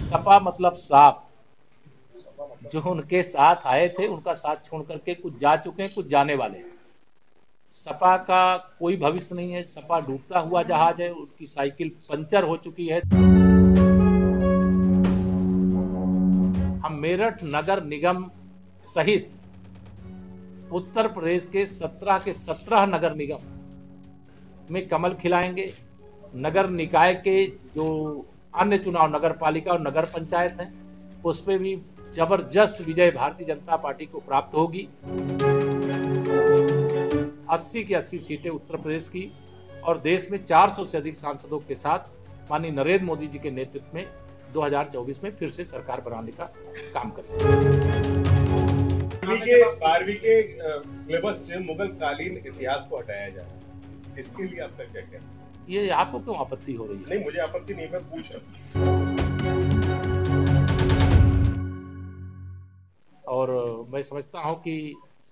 सपा मतलब साफ। जो उनके साथ आए थे उनका साथ छोड़ करके कुछ जा चुके हैं, कुछ जाने वाले हैं। सपा का कोई भविष्य नहीं है। सपा डूबता हुआ जहाज है, उनकी साइकिल पंचर हो चुकी है। हम मेरठ नगर निगम सहित उत्तर प्रदेश के 17 के 17 नगर निगम में कमल खिलाएंगे। नगर निकाय के जो अन्य चुनाव नगर पालिका और नगर पंचायत हैं, उस पर भी जबरदस्त विजय भारतीय जनता पार्टी को प्राप्त होगी। 80 की 80 सीटें उत्तर प्रदेश की और देश में 400 से अधिक सांसदों के साथ माननीय नरेंद्र मोदी जी के नेतृत्व में 2024 में फिर से सरकार बनाने का काम करेंगे। 12वीं के सिलेबस से मुगल कालीन इतिहास को हटाया जाए, इसके लिए आपका क्या कहना है? ये आपको क्यों आपत्ति हो रही है? नहीं, मुझे आपत्ति नहीं, मैं पूछ रहा हूं। और मैं समझता हूं कि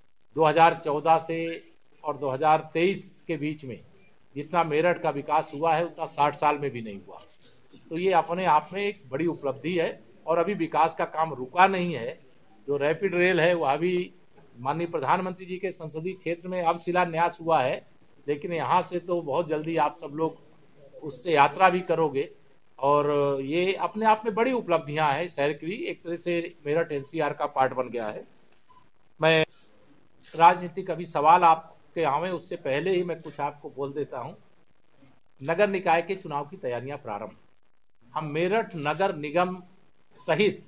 2014 से और 2023 के बीच में जितना मेरठ का विकास हुआ है उतना 60 साल में भी नहीं हुआ। तो ये अपने आप में एक बड़ी उपलब्धि है और अभी विकास का काम रुका नहीं है। जो रैपिड रेल है वह भी माननीय प्रधानमंत्री जी के संसदीय क्षेत्र में अब शिलान्यास हुआ है, लेकिन यहाँ से तो बहुत जल्दी आप सब लोग उससे यात्रा भी करोगे और ये अपने आप में बड़ी उपलब्धियां हैं शहर की। एक तरह से मेरठ एनसीआर का पार्ट बन गया है। मैं राजनीतिक अभी सवाल आपके आवे उससे पहले ही मैं कुछ आपको बोल देता हूं। नगर निकाय के चुनाव की तैयारियां प्रारंभ। हम मेरठ नगर निगम सहित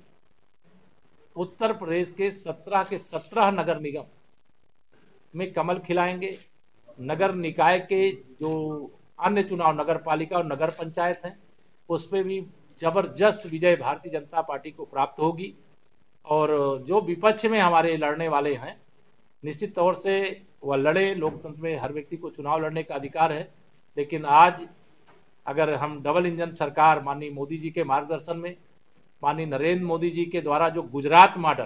उत्तर प्रदेश के 17 के 17 नगर निगम में कमल खिलाएंगे। नगर निकाय के जो अन्य चुनाव नगर पालिका और नगर पंचायत हैं, उस पर भी जबरदस्त विजय भारतीय जनता पार्टी को प्राप्त होगी। और जो विपक्ष में हमारे लड़ने वाले हैं, निश्चित तौर से वह लड़े। लोकतंत्र में हर व्यक्ति को चुनाव लड़ने का अधिकार है, लेकिन आज अगर हम डबल इंजन सरकार माननीय मोदी जी के मार्गदर्शन में, माननीय नरेंद्र मोदी जी के द्वारा जो गुजरात मॉडल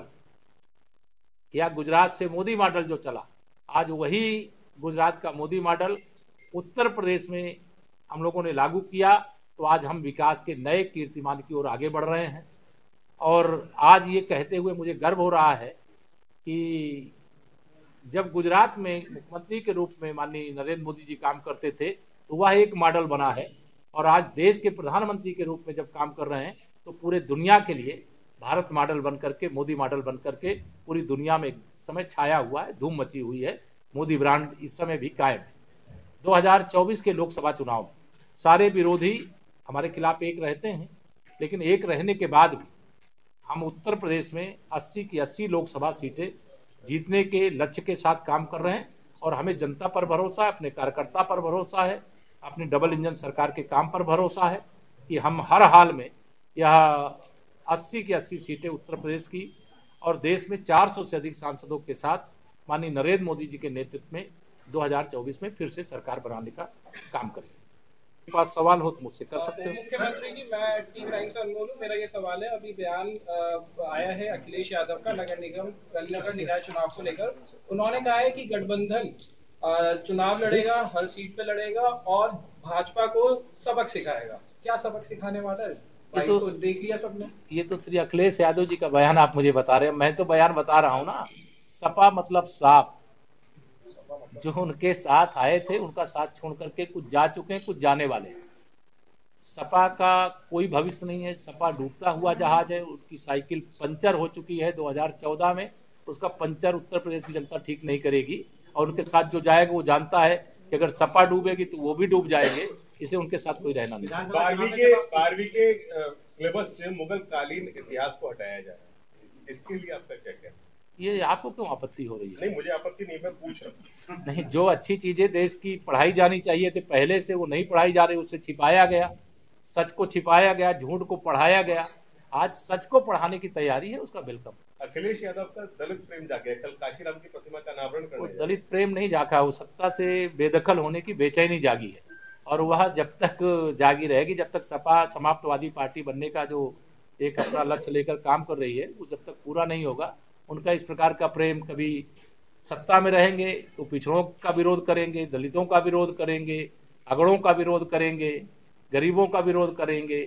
या गुजरात से मोदी मॉडल जो चला, आज वही गुजरात का मोदी मॉडल उत्तर प्रदेश में हम लोगों ने लागू किया, तो आज हम विकास के नए कीर्तिमान की ओर आगे बढ़ रहे हैं। और आज ये कहते हुए मुझे गर्व हो रहा है कि जब गुजरात में मुख्यमंत्री के रूप में माननीय नरेंद्र मोदी जी काम करते थे तो वह एक मॉडल बना है, और आज देश के प्रधानमंत्री के रूप में जब काम कर रहे हैं तो पूरे दुनिया के लिए भारत मॉडल बन करके, मोदी मॉडल बन करके पूरी दुनिया में समय छाया हुआ है, धूम मची हुई है। मोदी ब्रांड इस समय भी कायम है। 2024 के लोकसभा चुनाव में सारे विरोधी हमारे खिलाफ एक रहते हैं, लेकिन एक रहने के बाद भी हम उत्तर प्रदेश में 80 की 80 लोकसभा सीटें जीतने के लक्ष्य के साथ काम कर रहे हैं। और हमें जनता पर भरोसा है, अपने कार्यकर्ता पर भरोसा है, अपनी डबल इंजन सरकार के काम पर भरोसा है कि हम हर हाल में यह 80 की 80 सीटें उत्तर प्रदेश की और देश में 400 से अधिक सांसदों के साथ माननीय नरेंद्र मोदी जी के नेतृत्व में 2024 में फिर से सरकार बनाने का काम करेंगे। पास सवाल हो तो मुझसे कर सकते हो। मुख्यमंत्री जी, मैं टीम राइट से अनमोल हूं। मेरा ये सवाल है, अभी बयान आया है अखिलेश यादव का नगर निकाय चुनाव को लेकर। उन्होंने कहा है कि गठबंधन चुनाव लड़ेगा, हर सीट पे लड़ेगा और भाजपा को सबक सिखाएगा। क्या सबक सिखाने वाला है? तो देख लिया सबने। ये तो श्री अखिलेश यादव जी का बयान आप मुझे बता रहे हैं, मैं तो बयान बता रहा हूं ना। सपा मतलब साफ। जो उनके साथ आए थे उनका साथ छोड़ करके कुछ जा चुके हैं, कुछ जाने वाले हैं। सपा का कोई भविष्य नहीं है। सपा डूबता हुआ जहाज है, उनकी साइकिल पंचर हो चुकी है 2014 में। उसका पंचर उत्तर प्रदेश की जनता ठीक नहीं करेगी और उनके साथ जो जाएगा वो जानता है कि अगर सपा डूबेगी तो वो भी डूब जाएंगे, इसलिए उनके साथ कोई रहना नहीं। 12वीं के सिलेबस से मुगल कालीन इतिहास को हटाया जाए, इसके लिए आपका क्या कहना है? ये आपको क्यों आपत्ति हो रही है? नहीं, मुझे आपत्ति नहीं, मैं पूछ रहा हूं। नहीं, जो अच्छी चीजें देश की पढ़ाई जानी चाहिए थी पहले से वो नहीं पढ़ाई जा रही, उससे छिपाया गया, सच को छिपाया गया, झूठ को पढ़ाया गया। आज सच को पढ़ाने की तैयारी है, उसका वेलकम। अखिलेश यादव का दलित प्रेम जागे, कल काशीराम की प्रतिमा का अनावरण करने। वो दलित प्रेम नहीं जागा, वो सत्ता से बेदखल होने की बेचैनी जागी है और वह जब तक जागी रहेगी, जब तक सपा समाप्तवादी पार्टी बनने का जो एक अपना लक्ष्य लेकर काम कर रही है वो जब तक पूरा नहीं होगा, उनका इस प्रकार का प्रेम, कभी सत्ता में रहेंगे तो पिछड़ों का विरोध करेंगे, दलितों का विरोध करेंगे, अगड़ों का विरोध करेंगे, गरीबों का विरोध करेंगे,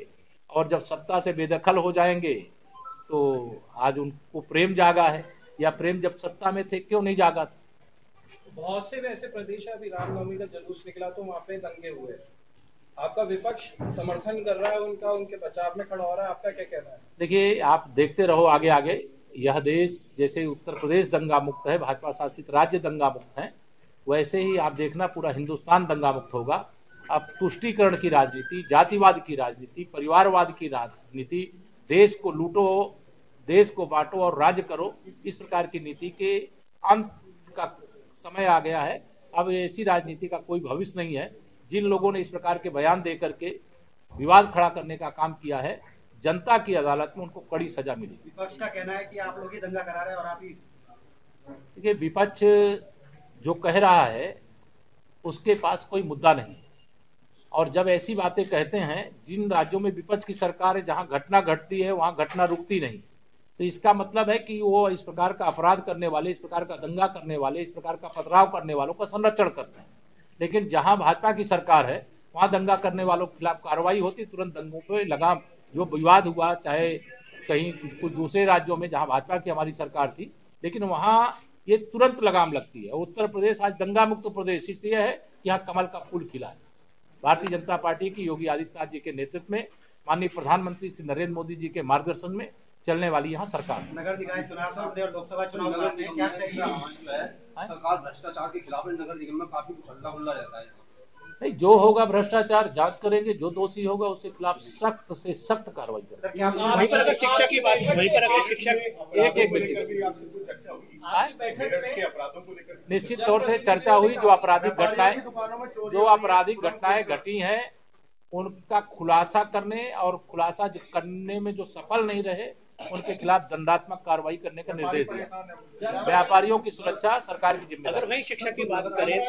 और जब सत्ता से बेदखल हो जाएंगे तो आज उनको प्रेम जागा है, या प्रेम जब सत्ता में थे क्यों नहीं जागा था? बहुत से वैसे प्रदेश है, अभी रामनवमी का जुलूस निकला तो वहाँ पे दंगे हुए, आपका विपक्ष समर्थन कर रहा है उनका, उनके बचाव में खड़ा हो रहा है, आपका क्या कहना है? देखिए, आप देखते रहो आगे आगे, यह देश जैसे उत्तर प्रदेश दंगा मुक्त है, भाजपा शासित राज्य दंगा मुक्त है, वैसे ही आप देखना पूरा हिंदुस्तान दंगा मुक्त होगा। अब तुष्टीकरण की राजनीति, जातिवाद की राजनीति, परिवारवाद की राजनीति, देश को लूटो, देश को बांटो और राज्य करो, इस प्रकार की नीति के अंत का समय आ गया है। अब ऐसी राजनीति का कोई भविष्य नहीं है। जिन लोगों ने इस प्रकार के बयान दे करके विवाद खड़ा करने का काम किया है, जनता की अदालत में उनको कड़ी सजा मिली। विपक्ष का कहना है कि आप लोग ही दंगा करा रहे हैं और आप ही। देखिए, विपक्ष जो कह रहा है उसके पास कोई मुद्दा नहीं, और जब ऐसी बातें कहते हैं, जिन राज्यों में विपक्ष की सरकार है, जहां घटना घटती है वहां घटना रुकती नहीं, तो इसका मतलब है कि वो इस प्रकार का अपराध करने वाले, इस प्रकार का दंगा करने वाले, इस प्रकार का पथराव करने वालों का संरक्षण करते हैं। लेकिन जहां भाजपा की सरकार है वहां दंगा करने वालों के खिलाफ कार्रवाई होती, तुरंत दंगों पे लगाम। जो विवाद हुआ चाहे कहीं कुछ दूसरे राज्यों में जहां भाजपा की हमारी सरकार थी, लेकिन वहां ये तुरंत लगाम लगती है। उत्तर प्रदेश आज दंगा मुक्त प्रदेश इसलिए है कि यहाँ कमल का फूल खिला है। भारतीय जनता पार्टी की योगी आदित्यनाथ जी के नेतृत्व में, माननीय प्रधानमंत्री श्री नरेंद्र मोदी जी के मार्गदर्शन में चलने वाली यहाँ सरकार। नगर निकाय चुनाव और लोकसभा चुनाव सरकार भ्रष्टाचार के खिलाफ नगर निगम में काफी कुछ हल्ला गुल्ला रहता है। नहीं, जो होगा भ्रष्टाचार जांच करेंगे, जो दोषी होगा उसके खिलाफ सख्त से सख्त कार्रवाई करेंगे। वहीं पर अगर शिक्षा की बात, वहीं पर अगर शिक्षक एक निश्चित तौर से चर्चा हुई। जो आपराधिक घटनाएं घटी हैं उनका खुलासा करने, और खुलासा करने में जो सफल नहीं रहे उनके खिलाफ दंडात्मक कार्रवाई करने का निर्देश दिया। व्यापारियों की सुरक्षा सरकार की जिम्मेदारी। अगर वहीं शिक्षा की बात करें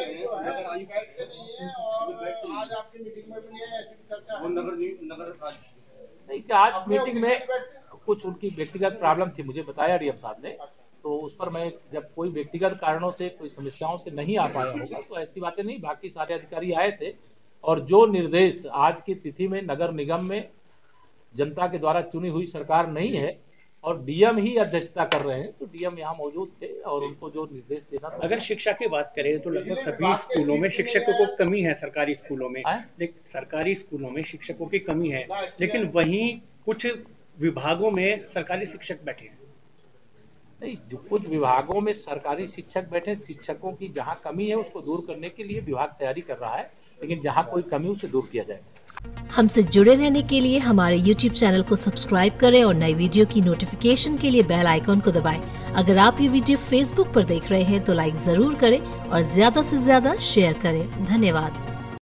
नहीं, आज मीटिंग में कुछ उनकी व्यक्तिगत प्रॉब्लम थी, मुझे बताया डीएम साहब ने, तो उस पर मैं, जब कोई व्यक्तिगत कारणों से, कोई समस्याओं से नहीं आ पाया होगा तो ऐसी बातें नहीं, बाकी सारे अधिकारी आए थे। और जो निर्देश आज की तिथि में नगर निगम में जनता के द्वारा चुनी हुई सरकार नहीं है और डीएम ही अध्यक्षता कर रहे हैं, तो डीएम यहाँ मौजूद थे और उनको जो निर्देश देना था। अगर शिक्षा की बात करें तो लगभग सभी स्कूलों में शिक्षकों को कमी है, सरकारी स्कूलों में, सरकारी स्कूलों में शिक्षकों की कमी है, लेकिन वहीं कुछ विभागों में सरकारी शिक्षक बैठे हैं। नहीं, जो कुछ विभागों में सरकारी शिक्षक बैठे, शिक्षकों की जहाँ कमी है उसको दूर करने के लिए विभाग तैयारी कर रहा है, लेकिन जहाँ कोई कमी उसे दूर किया जाएगा। हमसे जुड़े रहने के लिए हमारे YouTube चैनल को सब्सक्राइब करें और नई वीडियो की नोटिफिकेशन के लिए बेल आइकॉन को दबाएं। अगर आप ये वीडियो Facebook पर देख रहे हैं तो लाइक जरूर करें और ज्यादा से ज्यादा शेयर करें। धन्यवाद।